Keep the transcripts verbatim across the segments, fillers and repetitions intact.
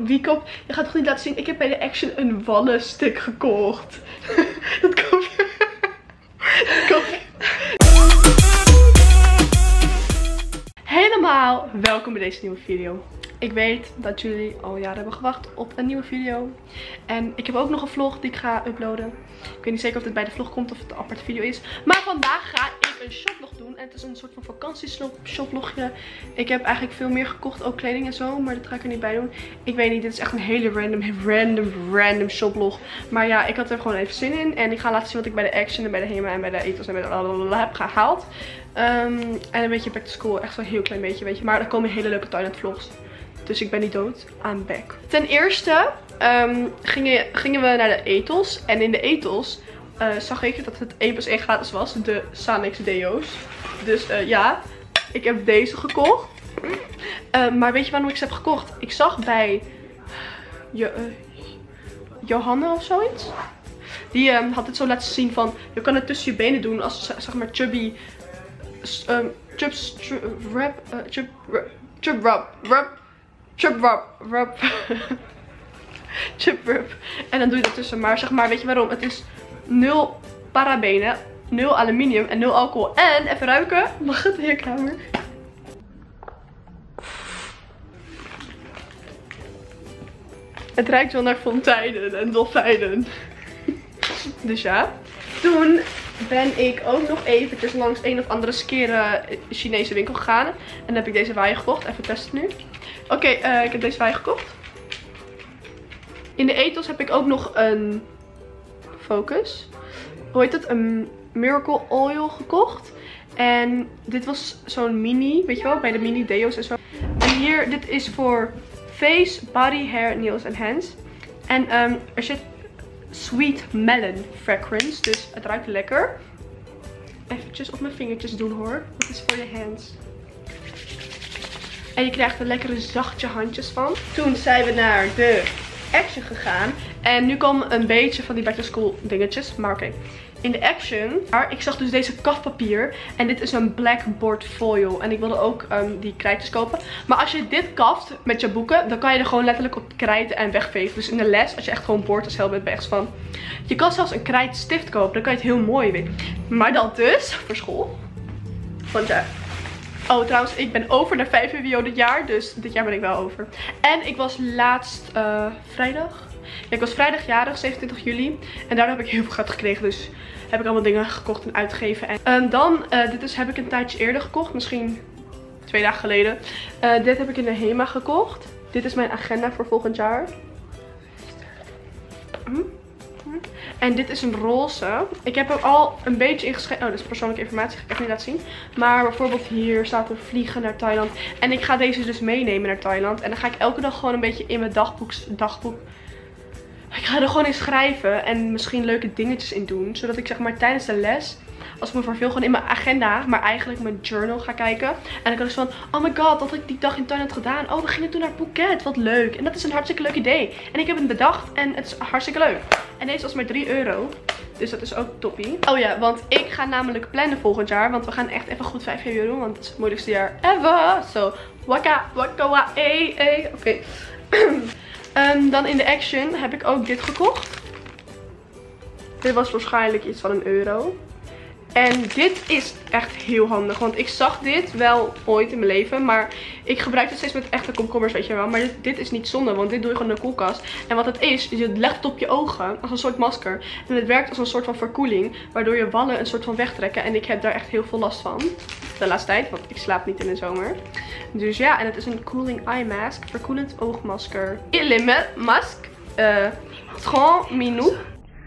Wie koopt... Je gaat toch niet laten zien. Ik heb bij de Action een wallenstick gekocht. Dat koop je. Dat koop je. Helemaal welkom bij deze nieuwe video. Ik weet dat jullie al jaren hebben gewacht op een nieuwe video. En ik heb ook nog een vlog die ik ga uploaden. Ik weet niet zeker of dit bij de vlog komt of het een aparte video is. Maar vandaag ga ik een shoplog doen. En het is een soort van vakantieshoplogje. Ik heb eigenlijk veel meer gekocht, ook kleding en zo. Maar dat ga ik er niet bij doen. Ik weet niet, dit is echt een hele random, random, random shoplog. Maar ja, ik had er gewoon even zin in. En ik ga laten zien wat ik bij de Action en bij de Hema en bij de Ethos en bij de lalala heb gehaald. Um, en een beetje back to school. Echt zo'n heel klein beetje, weet je. Maar er komen hele leuke Thailand vlogs. Dus ik ben niet dood. I'm back. Ten eerste um, gingen, gingen we naar de Ethos. En in de Ethos uh, zag ik dat het één plus één gratis was. De Sanex deo's. Dus uh, ja, ik heb deze gekocht. Uh, maar weet je waarom ik ze heb gekocht? Ik zag bij jo uh, Johanna of zoiets. Die um, had het zo laten zien van, je kan het tussen je benen doen als zeg maar chubby, um, chub, rub, uh, chub, rub, chub rub, rub. Chub rub, rub. Chub rub. En dan doe je dat tussen. Maar zeg maar, weet je waarom? Het is nul parabenen, nul aluminium en nul alcohol. En, even ruiken. Mag het in je kamer? Het ruikt wel naar fonteinen en dolfijnen. Dus ja. Toen ben ik ook nog eventjes langs een of andere skere Chinese winkel gegaan. En dan heb ik deze waaier gekocht. Even testen nu. Oké, okay, uh, ik heb deze waaier gekocht. In de Ethos heb ik ook nog een Focus. Hoe heet het? Een Miracle Oil gekocht. En dit was zo'n mini, weet je wel, bij de mini deo's en zo. En hier, dit is voor face, body, hair, nails en hands. En um, er zit Sweet Melon fragrance, dus het ruikt lekker. Eventjes op mijn vingertjes doen hoor. Dat is voor je hands. En je krijgt er lekkere zachtje handjes van. Toen zijn we naar de Action gegaan. En nu komen een beetje van die back to school dingetjes. Maar oké. Okay. In de Action. Maar ik zag dus deze kafpapier. En dit is een blackboard foil. En ik wilde ook um, die krijtjes kopen. Maar als je dit kaft met je boeken. Dan kan je er gewoon letterlijk op krijten en wegvegen. Dus in de les. Als je echt gewoon boord als hel bent. Ben je echt van. Je kan zelfs een krijtstift kopen. Dan kan je het heel mooi weten. Maar dat dus. Voor school. Want ja. Oh, trouwens, ik ben over naar vijf V W O dit jaar. Dus dit jaar ben ik wel over. En ik was laatst uh, vrijdag. Ja, ik was vrijdag jarig, zevenentwintig juli. En daardoor heb ik heel veel geld gekregen. Dus heb ik allemaal dingen gekocht en uitgegeven. En um, dan, uh, dit is, heb ik een tijdje eerder gekocht. Misschien twee dagen geleden. Uh, dit heb ik in de Hema gekocht. Dit is mijn agenda voor volgend jaar. Hm? En dit is een roze. Ik heb er al een beetje ingeschreven. Oh, dat is persoonlijke informatie. Ga ik echt niet laten zien. Maar bijvoorbeeld hier staat er vliegen naar Thailand. En ik ga deze dus meenemen naar Thailand. En dan ga ik elke dag gewoon een beetje in mijn dagboek. dagboek ik ga er gewoon in schrijven. En misschien leuke dingetjes in doen. Zodat ik zeg maar tijdens de les. Als ik me verveel gewoon in mijn agenda. Maar eigenlijk mijn journal ga kijken. En dan kan ik zo van. Oh my god, dat had ik die dag in Thailand gedaan. Oh, we gingen toen naar Phuket. Wat leuk. En dat is een hartstikke leuk idee. En ik heb het bedacht. En het is hartstikke leuk. En deze was maar drie euro. Dus dat is ook toppie. Oh ja, want ik ga namelijk plannen volgend jaar. Want we gaan echt even goed vijf V W O doen. Want het is het moeilijkste jaar ever. Zo. Waka, waka, wa, eh, eh. Oké. Okay. um, dan in de Action heb ik ook dit gekocht. Dit was waarschijnlijk iets van een euro. En dit is echt heel handig. Want ik zag dit wel ooit in mijn leven. Maar ik gebruik het steeds met echte komkommers, weet je wel. Maar dit, dit is niet zonde. Want dit doe je gewoon in de koelkast. En wat het is, is je legt het op je ogen. Als een soort masker. En het werkt als een soort van verkoeling. Waardoor je wallen een soort van wegtrekken. En ik heb daar echt heel veel last van. De laatste tijd. Want ik slaap niet in de zomer. Dus ja, en het is een cooling eye mask. Verkoelend oogmasker. Element mask. Uh, trente minutes.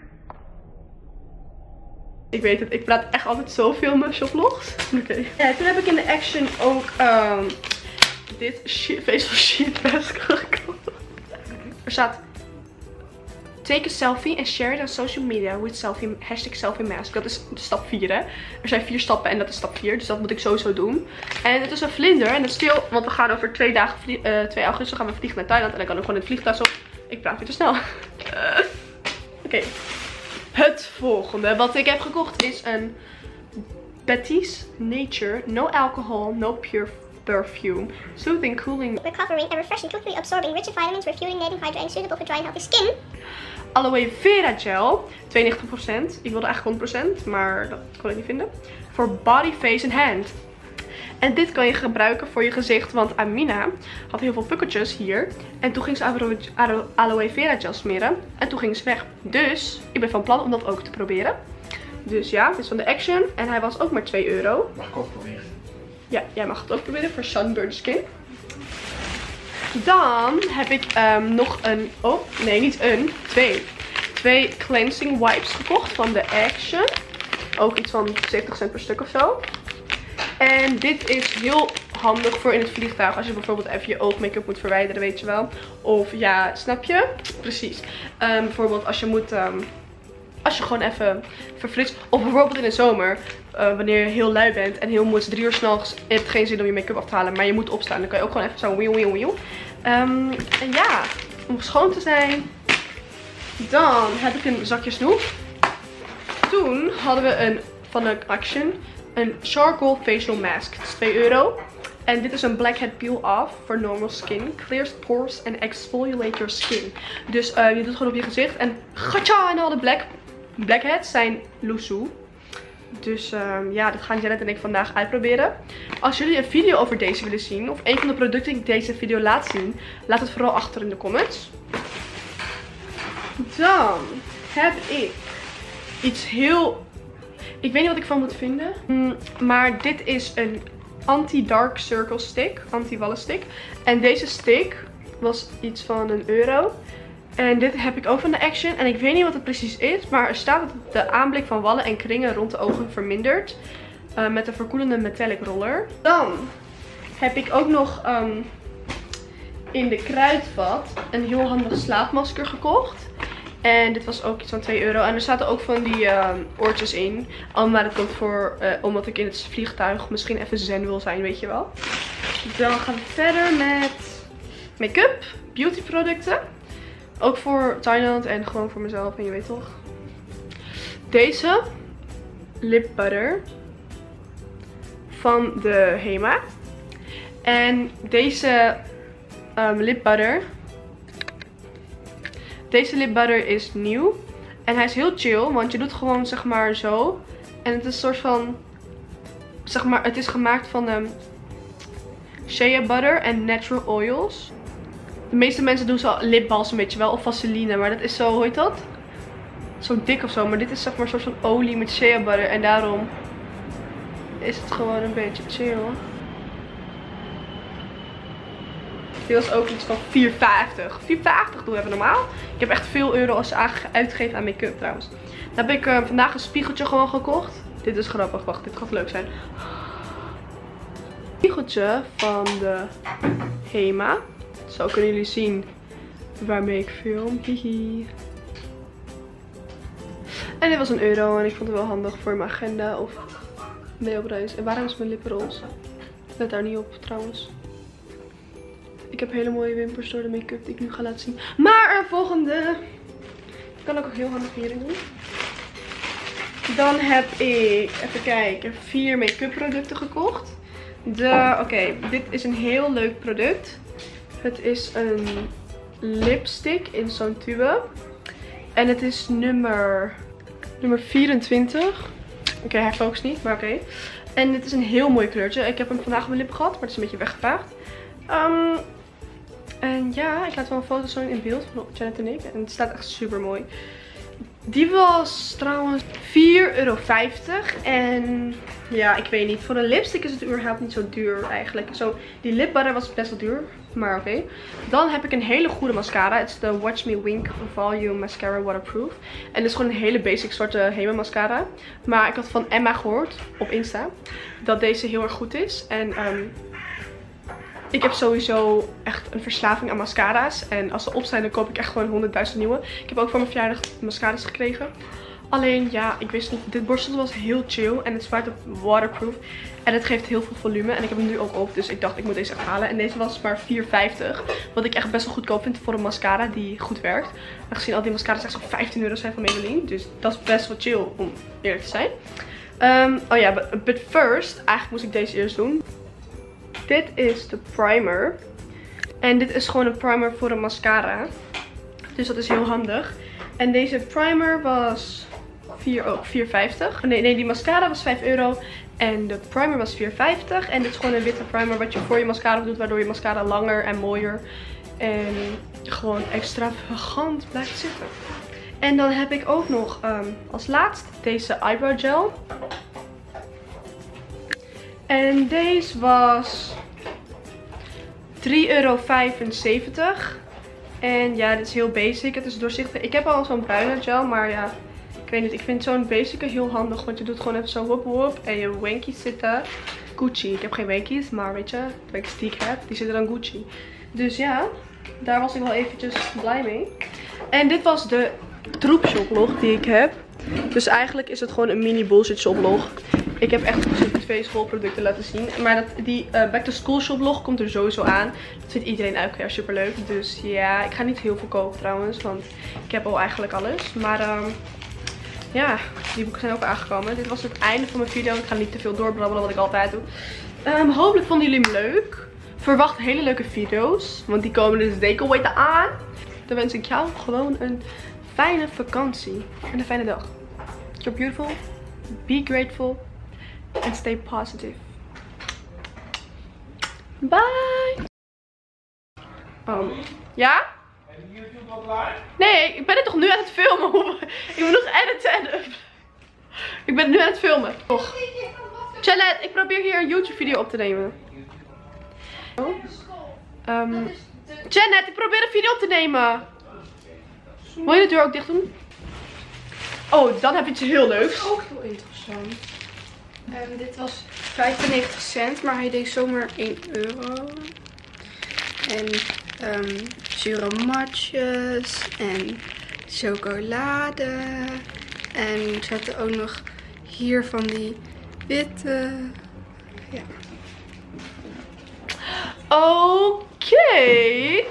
Ik weet het, ik praat echt altijd zoveel in mijn shoplogs. Oké. Okay. Ja, toen heb ik in de Action ook um, dit sheet, facial sheet mask gekocht. Er staat: take a selfie and share it on social media with selfie, hashtag selfie mask. Dat is stap vier, hè. Er zijn vier stappen en dat is stap vier. Dus dat moet ik sowieso doen. En het is een vlinder. En het is stil, want we gaan over twee dagen, uh, twee augustus gaan we vliegen naar Thailand. En dan kan ik gewoon in het vliegtuig op. Ik praat weer te snel. Uh, Oké. Okay. Het volgende wat ik heb gekocht is een Betty's Nature No Alcohol No Pure Perfume. Soothing, cooling, recovering and refreshing, quickly absorbing, rich in vitamins, refueling, hydrating, suitable for dry and healthy skin. Aloe vera gel, tweeënnegentig procent. Ik wilde eigenlijk honderd procent, maar dat kon ik niet vinden. Voor body, face en hand. En dit kan je gebruiken voor je gezicht, want Amina had heel veel pukkeltjes hier. En toen ging ze aloe, aloe, aloe vera gel smeren. En toen ging ze weg. Dus ik ben van plan om dat ook te proberen. Dus ja, dit is van de Action. En hij was ook maar twee euro. Mag ik ook proberen? Ja, jij mag het ook proberen voor sunburned skin. Dan heb ik um, nog een, oh nee niet een, twee. Twee cleansing wipes gekocht van de Action. Ook iets van zeventig cent per stuk of zo. En dit is heel handig voor in het vliegtuig. Als je bijvoorbeeld even je oogmake-up moet verwijderen, weet je wel. Of ja, snap je? Precies. Um, bijvoorbeeld als je moet... Um, Als je gewoon even verfrist. Of bijvoorbeeld in de zomer. Uh, wanneer je heel lui bent. En heel moe is. Drie uur s'nachts. Je hebt geen zin om je make-up af te halen. Maar je moet opstaan. Dan kan je ook gewoon even zo wiel wiel wiel. Um, en ja. Om schoon te zijn. Dan heb ik een zakje snoep. Toen hadden we een van de Action. Een charcoal facial mask. Het is twee euro. En dit is een blackhead peel off voor normal skin. Clears pores and exfoliate your skin. Dus uh, je doet het gewoon op je gezicht. En gatja! En alle black, blackheads zijn loesoe. Dus um, ja, dat gaan Janet en ik vandaag uitproberen. Als jullie een video over deze willen zien. Of een van de producten die ik deze video laat zien. Laat het vooral achter in de comments. Dan heb ik iets heel... Ik weet niet wat ik van moet vinden. Mm, maar dit is een anti-dark circle stick. Anti-wallen stick. En deze stick was iets van een euro. En dit heb ik ook van de Action. En ik weet niet wat het precies is. Maar er staat dat de aanblik van wallen en kringen rond de ogen vermindert. Uh, met een verkoelende metallic roller. Dan heb ik ook nog um, in de kruidvat een heel handig slaapmasker gekocht. En dit was ook iets van twee euro. En er zaten ook van die uh, oortjes in. Allemaal het komt voor, uh, omdat ik in het vliegtuig misschien even zen wil zijn, weet je wel. Dan gaan we verder met make-up, beauty producten. Ook voor Thailand en gewoon voor mezelf, en je weet toch. Deze lip butter van de Hema. En deze um, lip butter... Deze lip butter is nieuw. En hij is heel chill. Want je doet gewoon zeg maar zo. En het is een soort van... Zeg maar, het is gemaakt van um, shea butter en natural oils. De meeste mensen doen zo lipbalsem, weet je wel. Of vaseline. Maar dat is zo, hoe heet dat? Zo dik of zo. Maar dit is zeg maar een soort van olie met shea butter. En daarom is het gewoon een beetje chill. Dit was ook iets van vier vijftig. vier vijftig doe even normaal. Ik heb echt veel euro's uitgegeven aan make-up trouwens. Dan heb ik uh, vandaag een spiegeltje gewoon gekocht. Dit is grappig. Wacht, dit gaat leuk zijn. Spiegeltje van de Hema. Zo kunnen jullie zien waarmee ik film. Hihi. En dit was een euro en ik vond het wel handig voor mijn agenda of mee op reis. En waarom is mijn lippen roze? Let daar niet op trouwens. Ik heb hele mooie wimpers door de make-up die ik nu ga laten zien. Maar een volgende. Ik kan ook heel handig hierin doen. Dan heb ik, even kijken, vier make-up producten gekocht. De, oké, okay, dit is een heel leuk product. Het is een lipstick in zo'n tube. En het is nummer, nummer vierentwintig. Oké, okay, hij focust niet, maar oké. Okay. En het is een heel mooi kleurtje. Ik heb hem vandaag op mijn lip gehad, maar het is een beetje weggevaagd. Um, en ja, ik laat wel een foto zo in beeld van Janet en ik. En het staat echt super mooi. Die was trouwens vier euro vijftig. En ja, ik weet niet. Voor een lipstick is het überhaupt niet zo duur eigenlijk. Zo, die lip butter was best wel duur. Maar oké. Okay. Dan heb ik een hele goede mascara. Het is de Watch Me Wink Volume Mascara Waterproof. En het is gewoon een hele basic zwarte Hema mascara. Maar ik had van Emma gehoord op Insta dat deze heel erg goed is. En um, ik heb sowieso echt een verslaving aan mascara's. En als ze op zijn, dan koop ik echt gewoon honderdduizend nieuwe. Ik heb ook voor mijn verjaardag mascara's gekregen. Alleen, ja, ik wist niet. Dit borstel was heel chill. En het is waterproof. En het geeft heel veel volume. En ik heb hem nu ook op. Dus ik dacht, ik moet deze echt halen. En deze was maar vier vijftig. Wat ik echt best wel goedkoop vind voor een mascara die goed werkt. Aangezien al die mascara's echt zo'n vijftien euro zijn van Maybelline. Dus dat is best wel chill, om eerlijk te zijn. Um, oh ja, but, but first. Eigenlijk moest ik deze eerst doen. Dit is de primer. En dit is gewoon een primer voor een mascara. Dus dat is heel handig. En deze primer was vier euro vijftig. Nee, nee, die mascara was vijf euro. En de primer was vier vijftig. En dit is gewoon een witte primer wat je voor je mascara doet. Waardoor je mascara langer en mooier en gewoon extravagant blijft zitten. En dan heb ik ook nog um, als laatst deze eyebrow gel. En deze was drie euro vijfenzeventig. En ja, dit is heel basic. Het is doorzichtig. Ik heb al zo'n bruine gel, maar ja, ik weet niet. Ik vind zo'n basic heel handig. Want je doet gewoon even zo whoop whoop. En je wankies zitten Gucci. Ik heb geen wankies, maar weet je, de wankies die ik heb, die zitten dan Gucci. Dus ja, daar was ik wel eventjes blij mee. En dit was de troep shoplog die ik heb. Dus eigenlijk is het gewoon een mini bullshit shoplog. Ik heb echt super twee schoolproducten laten zien. Maar dat, die uh, back to school shoplog komt er sowieso aan. Dat vindt iedereen elk jaar super leuk. Dus ja, ik ga niet heel veel kopen trouwens. Want ik heb al eigenlijk alles. Maar um, ja, die boeken zijn ook aangekomen. Dit was het einde van mijn video. Ik ga niet te veel doorbrabbelen wat ik altijd doe. Um, hopelijk vonden jullie hem leuk. Verwacht hele leuke video's. Want die komen dus zeker weten aan. Dan wens ik jou gewoon een fijne vakantie. En een fijne dag. You're beautiful. Be grateful. And stay positive. Bye. Um, ja? Nee, ik ben het toch nu aan het filmen. Ik moet nog editen en up. Ik ben nu aan het filmen. Toch. Janet, ik probeer hier een YouTube video op te nemen. Oh. Um, Janet, ik probeer een video op te nemen. Wil je de deur ook dicht doen? Oh, dan heb je iets heel leuks. Ook heel interessant. Um, dit was vijfennegentig cent, maar hij deed zomaar één euro. En um, zure matjes en chocolade. En er zaten ook nog hier van die witte. Ja. Oké.